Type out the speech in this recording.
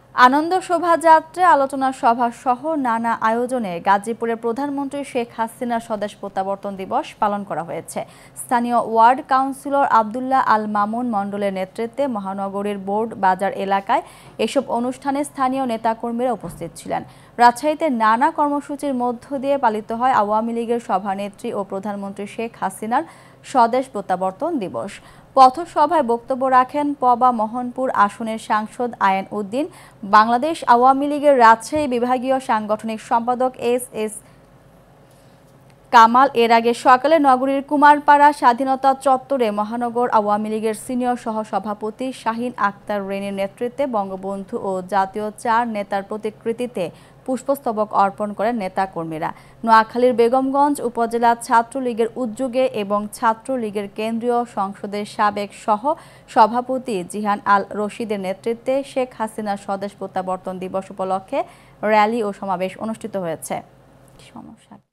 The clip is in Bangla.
আনন্দ শোভাযাত্রা, আলোচনা সভা সহ নানা আয়োজনে গাজীপুরে প্রধানমন্ত্রী শেখ হাসিনার স্বদেশ প্রত্যাবর্তন দিবস পালন করা হয়েছে। স্থানীয় ওয়ার্ড কাউন্সিলর আব্দুল্লাহ আল মামুন মণ্ডলের নেতৃত্বে মহানগরীর বোর্ড বাজার এলাকায় এসব অনুষ্ঠানে স্থানীয় নেতাকর্মীরা উপস্থিত ছিলেন। রাজশাহীতে নানা কর্মসূচির মধ্য দিয়ে পালিত হয় আওয়ামী লীগের সভানেত্রী ও প্রধানমন্ত্রী শেখ হাসিনার স্বদেশ প্রত্যাবর্তন দিবস। পথসভায় বক্তব্য রাখেন পবা মোহনপুর আসনের সাংসদ আয়েন উদ্দিন, বাংলাদেশ আওয়ামী লীগের রাজশাহী বিভাগীয় সাংগঠনিক সম্পাদক এস কামাল। এর আগে সকালে নগরীর কুমারপাড়া স্বাধীনতা চত্বরে মহানগর আওয়ামী লীগের সিনিয়র সহসভাপতি শাহিন আক্তার রেনির নেতৃত্বে বঙ্গবন্ধু ও জাতীয় 4 নেতার প্রতিকৃতিতে পুষ্পস্তবক অর্পণ করেন নেতাকর্মীরা। নোয়াখালীর বেগমগঞ্জ উপজেলা ছাত্রলীগের উদ্যোগে এবং ছাত্রলীগের কেন্দ্রীয় সংসদের সাবেক সহ সভাপতি জিহান আল রশিদের নেতৃত্বে শেখ হাসিনার স্বদেশ প্রত্যাবর্তন দিবস উপলক্ষে র্যালি ও সমাবেশ অনুষ্ঠিত হয়েছে।